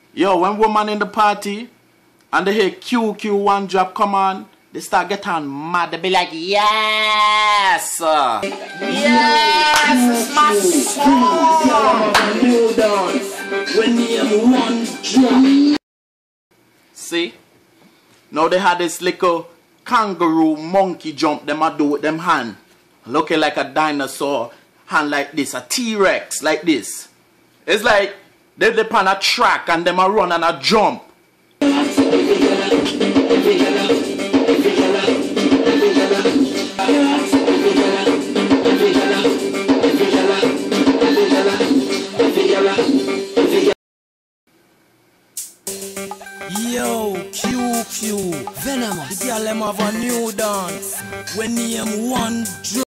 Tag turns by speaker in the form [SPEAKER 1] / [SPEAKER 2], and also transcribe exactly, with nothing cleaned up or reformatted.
[SPEAKER 1] Yo, when woman in the party and they hear Q Q one drop come on, they start getting mad. They be like, yes, yes, it's my song. See, now they had this little kangaroo monkey jump them a do with them hand, looking like a dinosaur hand like this, a T-Rex like this. It's like they they on a track and them a run and a jump.
[SPEAKER 2] Yo, Q Q, venomous. The girl them have a new dance. When name one drop.